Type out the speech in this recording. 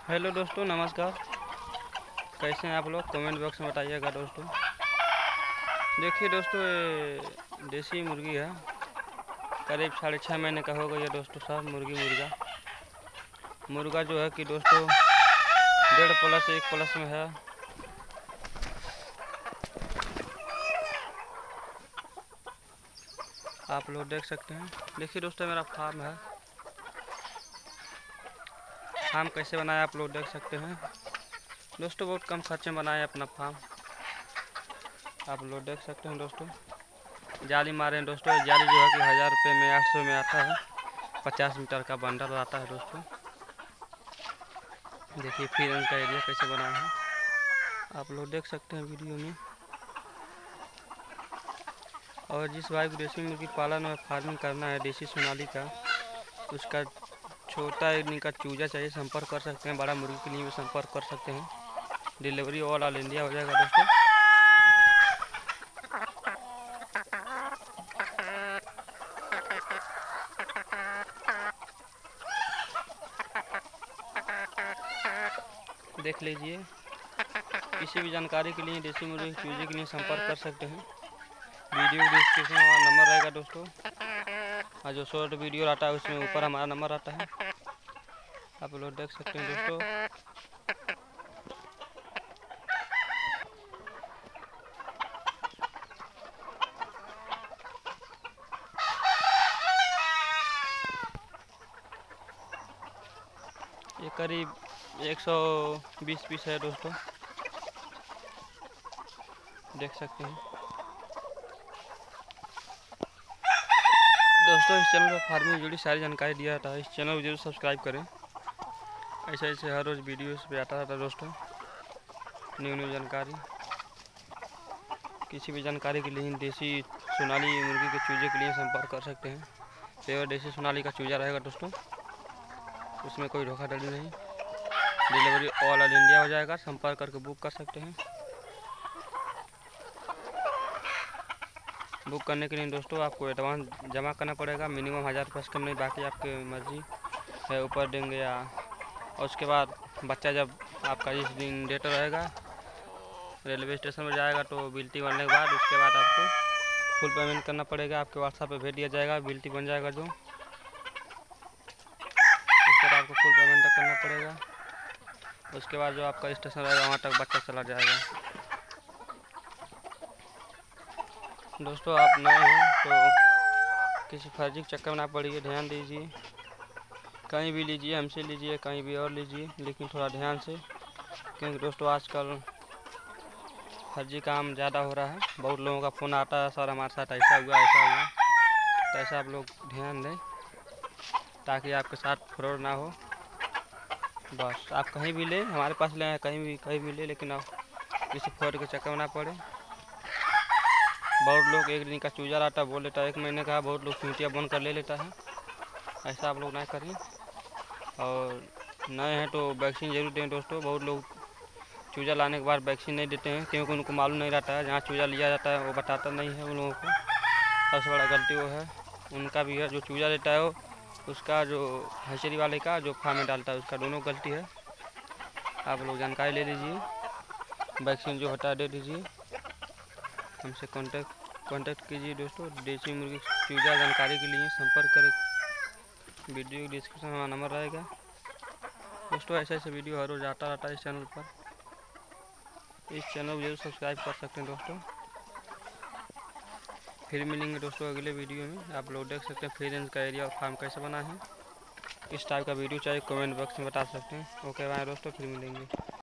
Hello दोस्तों, नमस्कार। कैसे हैं आप लोग? कमेंट बॉक्स में बताइएगा दोस्तों। देखिए दोस्तों, ये देसी मुर्गी है। करीब 6.5 महीने का हो गई है दोस्तों। सब मुर्गा जो है कि दोस्तों 1.5+ 1+ में है। आप लोग देख सकते हैं। देखिए दोस्तों, मेरा फार्म है। फार्म कैसे बनाया आप लोग देख सकते हैं दोस्तों। बहुत कम खर्च में बनाया अपना फार्म। आप लोग देख सकते हैं दोस्तों। जाली मारे हैं दोस्तों। जाली जो है कि 1000 रुपये में 800 में आता है। 50 मीटर का बंडल आता है दोस्तों। देखिए फिर इनका एरिया कैसे बना है, आप लोग देख सकते हैं वीडियो में। और जिस भाई को देसी मुर्गी पालन और फार्मिंग करना है देसी सोनाली का, उसका छोटा इनका चूजा चाहिए, संपर्क कर सकते हैं। बड़ा मुर्गी के लिए भी संपर्क कर सकते हैं। डिलीवरी ऑल इंडिया हो जाएगा दोस्तों। देख लीजिए। किसी भी जानकारी के लिए देसी मुर्गी चूजे के लिए संपर्क कर सकते हैं। वीडियो डिस्क्रिप्शन में हमारा नंबर रहेगा दोस्तों। और जो शॉर्ट वीडियो आता है उसमें ऊपर हमारा नंबर आता है। आप लोग देख सकते हैं दोस्तों। ये करीब 120 पीस है दोस्तों, देख सकते हैं दोस्तों। इस चैनल पर फार्मिंग जुड़ी सारी जानकारी दिया जाता है। इस चैनल को जरूर सब्सक्राइब करें। ऐसे ऐसे हर रोज़ वीडियोस पे आता रहता है दोस्तों, न्यू जानकारी। किसी भी जानकारी के लिए देसी सोनाली मुर्गी के चूजे के लिए संपर्क कर सकते हैं। प्योर देसी सोनाली का चूजा रहेगा दोस्तों, उसमें कोई धोखाधड़ी नहीं। डिलीवरी ऑल इंडिया हो जाएगा। संपर्क करके बुक कर सकते हैं। बुक करने के लिए दोस्तों आपको एडवांस जमा करना पड़ेगा। मिनिमम 1000 रुपये से कम नहीं, बाकी आपकी मर्जी है, ऊपर देंगे या। और उसके बाद बच्चा जब आपका जिस दिन डेट रहेगा, रेलवे स्टेशन में जाएगा तो बिल्टी बनने के बाद उसके बाद आपको फुल पेमेंट करना पड़ेगा। आपके व्हाट्सएप पे भेज दिया जाएगा। बिल्टी बन जाएगा जो, उसके बाद आपको फुल पेमेंट करना पड़ेगा। उसके बाद जो आपका स्टेशन रहेगा वहाँ तक बच्चा चला जाएगा। दोस्तों आप नए हैं तो किसी फर्जी के चक्कर में ना पड़िए, ध्यान दीजिए। कहीं भी लीजिए, हमसे लीजिए, कहीं भी और लीजिए, लेकिन थोड़ा ध्यान से, क्योंकि दोस्तों आजकल फर्जी काम ज़्यादा हो रहा है। बहुत लोगों का फ़ोन आता है, सर हमारे साथ ऐसा हुआ ऐसा हुआ। तो ऐसा आप लोग ध्यान दें ताकि आपके साथ फ्रॉड ना हो। बस आप कहीं भी ले, हमारे पास ले, कहीं भी ले, लेकिन आप किसी फ्रॉड के चक्कर में ना पड़े। बहुत लोग एक दिन का चूजा लाता बोल लेता है 1 महीने का, बहुत लोग चूतिया बन कर ले लेता है। ऐसा आप लोग ना करें। और नए हैं तो वैक्सीन जरूर दें दोस्तों। बहुत लोग चूजा लाने के बाद वैक्सीन नहीं देते हैं, क्योंकि उनको मालूम नहीं रहता है। जहाँ चूजा लिया जाता है वो बताता नहीं है उन लोगों को। सबसे बड़ा गलती वो है, उनका भी है। जो चूजा लेता है वो, उसका जो हैचरी वाले का जो फार्म में डालता है, उसका दोनों गलती है। आप लोग जानकारी ले लीजिए, वैक्सीन जो हटा दे दीजिए। हमसे कांटेक्ट कीजिए दोस्तों। देसी मुर्गी चूजा जानकारी के लिए संपर्क करें। वीडियो डिस्क्रिप्शन में हमारा नंबर रहेगा दोस्तों। ऐसे ऐसे वीडियो हर रोज़ आता रहता है इस चैनल पर। इस चैनल को जरूर सब्सक्राइब कर सकते हैं दोस्तों। फिर मिलेंगे दोस्तों अगले वीडियो में। आप लोग देख सकते हैं फ्री रेंज का एरिया और फार्म कैसे बना है। इस टाइप का वीडियो चाहिए कमेंट बॉक्स में बता सकते हैं। ओके बाय दोस्तों, फिर मिलेंगे।